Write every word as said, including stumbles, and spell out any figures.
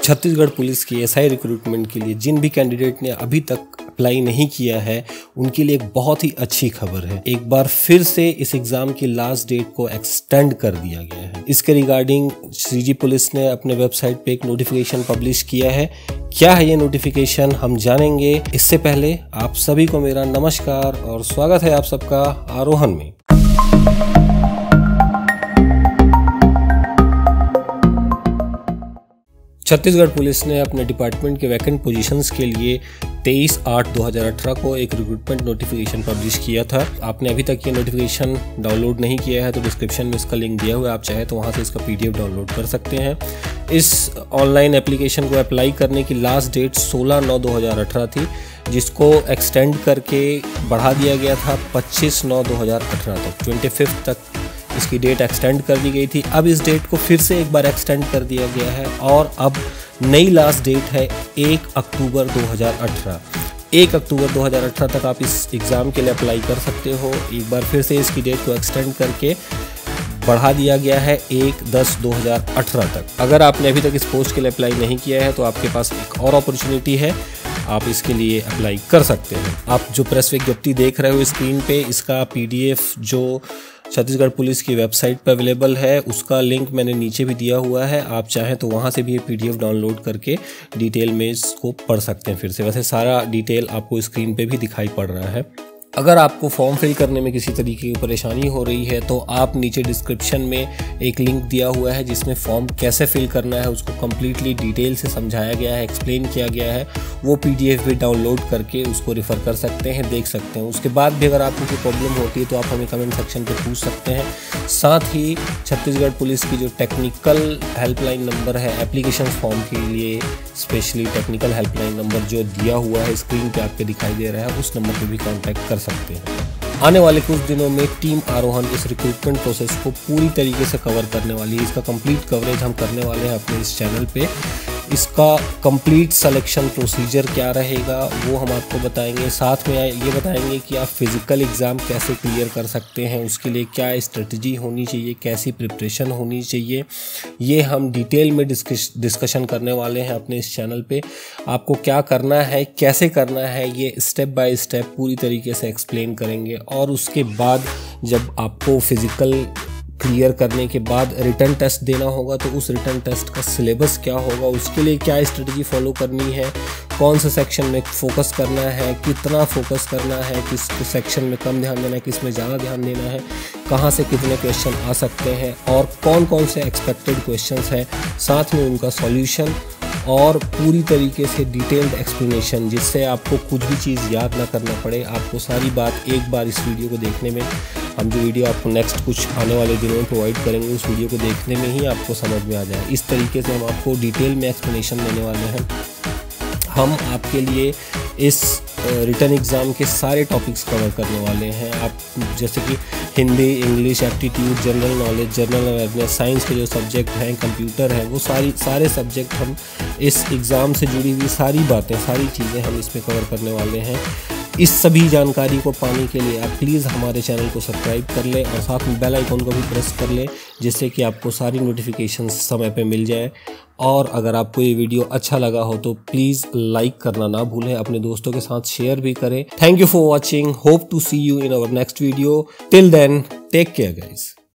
Chhattisgarh police की SI recruitment के लिए जिन भी कैंडिडेट ने अभी तक अप्लाई नहीं किया है उनके लिए एक बहुत ही अच्छी खबर है। एक बार फिर से इस एग्जाम की लास्ट डेट को एक्सटेंड कर दिया गया है। इसके रिगार्डिंग सीजी पुलिस ने अपने वेबसाइट पे एक नोटिफिकेशन पब्लिश किया है। क्या है ये नोटिफिकेशन हम जानेंगे। इससे पहले आप सभी को मेरा नमस्कार और स्वागत है आप सबका आरोहण में। छत्तीसगढ़ पुलिस ने अपने डिपार्टमेंट के वैकेंट पोजीशंस के लिए तेईस आठ दो हज़ार अठारह को एक रिक्रूटमेंट नोटिफिकेशन पब्लिश किया था। आपने अभी तक ये नोटिफिकेशन डाउनलोड नहीं किया है तो डिस्क्रिप्शन में इसका लिंक दिया हुआ है, आप चाहे तो वहाँ से इसका पीडीएफ डाउनलोड कर सकते हैं। इस ऑनलाइन एप्लीकेशन को अप्लाई करने की लास्ट डेट सोलह नौ दो हज़ार अठारह थी, जिसको एक्सटेंड करके बढ़ा दिया गया था पच्चीस नौ दो हज़ार अठारह तक, ट्वेंटी फिफ्थ तक इसकी डेट एक्सटेंड कर दी गई थी। अब इस डेट को फिर से एक बार एक्सटेंड कर दिया गया है और अब नई लास्ट डेट है एक अक्टूबर दो हज़ार अठारह। एक अक्टूबर दो हज़ार अठारह तक आप इस एग्ज़ाम के लिए अप्लाई कर सकते हो। एक बार फिर से इसकी डेट को एक्सटेंड करके बढ़ा दिया गया है एक दस दो हज़ार अठारह तक। अगर आपने अभी तक इस पोस्ट के लिए अप्लाई नहीं किया है तो आपके पास एक और अपॉर्चुनिटी है, आप इसके लिए अप्लाई कर सकते हैं। आप जो प्रेस विज्ञप्ति देख रहे हो स्क्रीन पे, इसका पीडीएफ जो छत्तीसगढ़ पुलिस की वेबसाइट पर अवेलेबल है उसका लिंक मैंने नीचे भी दिया हुआ है। आप चाहें तो वहाँ से भी ये पीडीएफ डाउनलोड करके डिटेल में इसको पढ़ सकते हैं। फिर से वैसे सारा डिटेल आपको स्क्रीन पे भी दिखाई पड़ रहा है। अगर आपको फॉर्म फिल करने में किसी तरीके की परेशानी हो रही है तो आप नीचे डिस्क्रिप्शन में एक लिंक दिया हुआ है जिसमें फॉर्म कैसे फिल करना है उसको कम्प्लीटली डिटेल से समझाया गया है, एक्सप्लेन किया गया है। वो पीडीएफ भी डाउनलोड करके उसको रेफ़र कर सकते हैं, देख सकते हैं। उसके बाद भी अगर आपको कोई प्रॉब्लम होती है तो आप हमें कमेंट सेक्शन पर पूछ सकते हैं। साथ ही छत्तीसगढ़ पुलिस की जो टेक्निकल हेल्पलाइन नंबर है एप्लीकेशन फॉर्म के लिए, स्पेशली टेक्निकल हेल्पलाइन नंबर जो दिया हुआ है स्क्रीन पे आपके दिखाई दे रहा है, उस नंबर पे भी कांटेक्ट कर सकते हैं। आने वाले कुछ दिनों में टीम आरोहण इस रिक्रूटमेंट प्रोसेस को पूरी तरीके से कवर करने वाली है। इसका कंप्लीट कवरेज हम करने वाले हैं अपने इस चैनल पे। इसका कंप्लीट सिलेक्शन प्रोसीजर क्या रहेगा वो हम आपको बताएंगे। साथ में ये बताएंगे कि आप फिज़िकल एग्ज़ाम कैसे क्लियर कर सकते हैं, उसके लिए क्या स्ट्रेटजी होनी चाहिए, कैसी प्रिपरेशन होनी चाहिए, ये हम डिटेल में डिस्कश डिस्कशन करने वाले हैं अपने इस चैनल पे। आपको क्या करना है, कैसे करना है, ये स्टेप बाय स्टेप पूरी तरीके से एक्सप्लेन करेंगे। और उसके बाद जब आपको फिज़िकल क्लियर करने के बाद रिटर्न टेस्ट देना होगा तो उस रिटर्न टेस्ट का सिलेबस क्या होगा, उसके लिए क्या स्ट्रेटजी फॉलो करनी है, कौन से सेक्शन में फोकस करना है, कितना फोकस करना है, किस सेक्शन में कम ध्यान देना है, किस में ज़्यादा ध्यान देना है, कहाँ से कितने क्वेश्चन आ सकते हैं और कौन कौन से एक्सपेक्टेड क्वेश्चंस हैं, साथ में उनका सॉल्यूशन और पूरी तरीके से डिटेल्ड एक्सप्लेनेशन, जिससे आपको कुछ भी चीज़ याद ना करना पड़े। आपको सारी बात एक बार इस वीडियो को देखने में, हम जो वीडियो आपको नेक्स्ट कुछ आने वाले दिनों में प्रोवाइड करेंगे उस वीडियो को देखने में ही आपको समझ में आ जाए। इस तरीके से हम आपको डिटेल में एक्सप्लेनेशन देने वाले हैं। हम आपके लिए इस रिटर्न एग्ज़ाम के सारे टॉपिक्स कवर करने वाले हैं। आप जैसे कि Hindi, English, aptitude, general knowledge, general awareness, science के जो सब्जेक्ट हैं, कंप्यूटर है, वो सारी सारे सब्जेक्ट हम इस एग्ज़ाम से जुड़ी हुई सारी बातें, सारी चीज़ें हम इसमें कवर करने वाले हैं। इस सभी जानकारी को पाने के लिए आप प्लीज़ हमारे चैनल को सब्सक्राइब कर लें और साथ में बेल आइकन को भी प्रेस कर लें, जिससे कि आपको सारी नोटिफिकेशन समय पे मिल जाए। और अगर आपको ये वीडियो अच्छा लगा हो तो प्लीज़ लाइक करना ना भूलें, अपने दोस्तों के साथ शेयर भी करें। Thank you for watching, hope to see you in our next video. Till then take care guys.